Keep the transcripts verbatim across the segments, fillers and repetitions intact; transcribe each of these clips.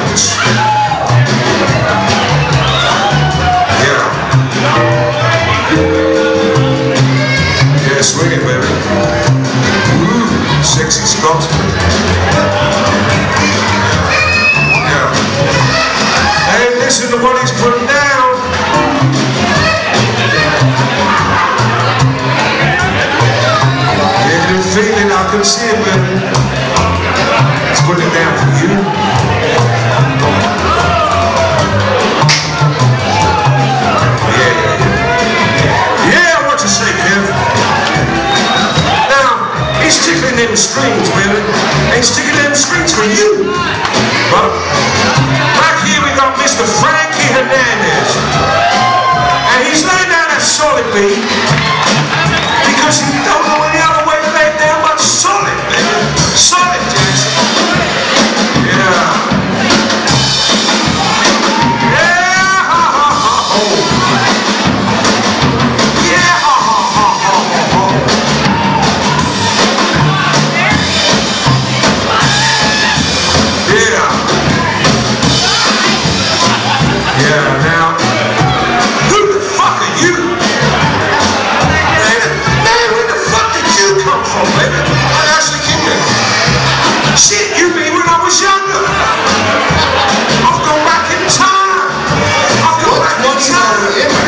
bitch. Yeah. Yeah, swing it, baby. Ooh, sexy Scotsman. Yeah. Hey, listen to what he's putting down. You can feel it, I can see it, baby. Let's put it down for you. Yeah, yeah, yeah. Yeah, what you say, Kev? Now, he's tickling them strings, baby. He's sticking them strings for you. But back here we got Mister Frankie Hernandez. And he's laying down that solid beat because he don't know any other way to lay it down but solid, baby. Solid, Jackson. Yeah. Yeah, ha, ha, ha, ho. Yeah, ha, ha, ha, ha, ho. Yeah. Yeah, now, who the fuck are you? Man, man, where the fuck did you come from, baby? I'm actually kidding. Shit, you mean when I was younger? I've gone back in time. I've gone back in time.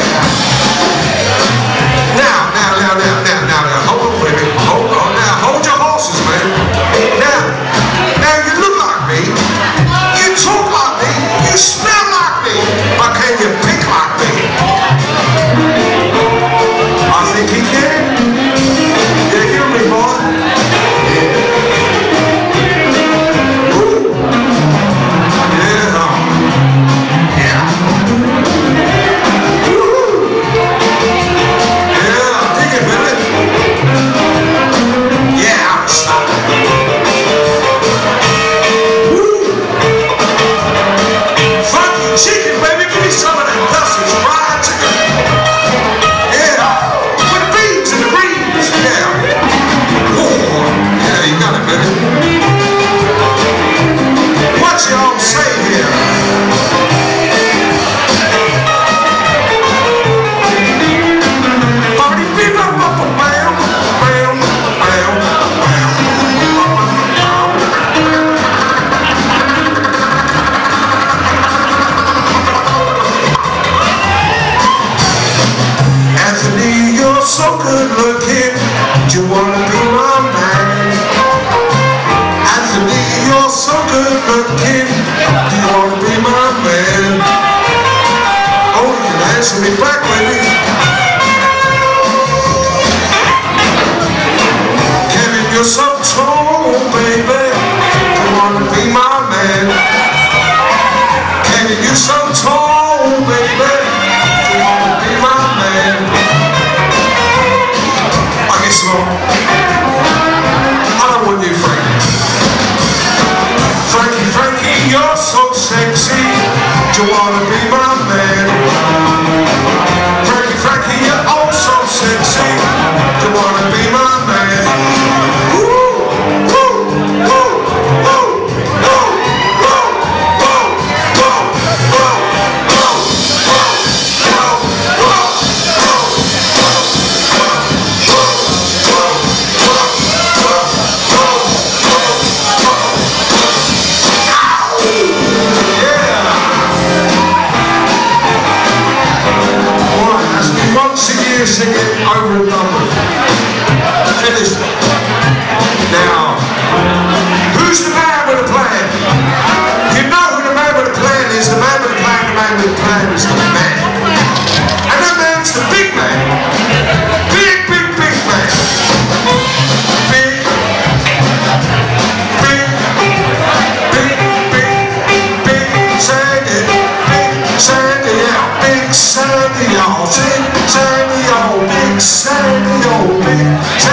Now, now, now, now, now, now, now, hold on, baby. Hold on, now, hold your horses, man. Now, now you look like me. You talk like me. You smell like me. But can you pick like me? I think he can. You hear me, boy? Ooh. Yeah. Yeah. Ooh. Yeah, dig it, baby. Yeah, stop it. Woo. Funky chicken, baby. Give me some of that Dustin's fried chicken. Yeah. With the beans and the greens. Yeah. Ooh. Yeah, you got it, baby. What y'all say here? Party people, bam, bam, bam, bam, bam. Anthony, you're so good looking. Do you wanna be my man? Anthony, you're so good looking. Do you wanna be my man? Oh, you can answer me back, baby. Kevin, you're so tall, baby. Do you wanna be my man? Kevin, you're so tall, baby. Do you wanna be my man? I guess so. I don't want you, Frankie. Frankie, Frankie, you're so sexy. Do you wanna be my man? Frankie, Frankie, you're oh so sexy. Do you wanna be my man? Woo, woo, woo, woo, woo, woo, woo, woo, woo, woo, woo, once a year singing over and done with. Finished. Now, who's the man with a plan? You know who the man with a plan is. The man with a plan, the man with a plan is the man. And that man's the big man. Big, big, big man. Big, big, big, big, big Sandy. Big Sandy, yeah. Big Sandy, y'all. Sandy, oh, big Sandy, oh, big Sandy.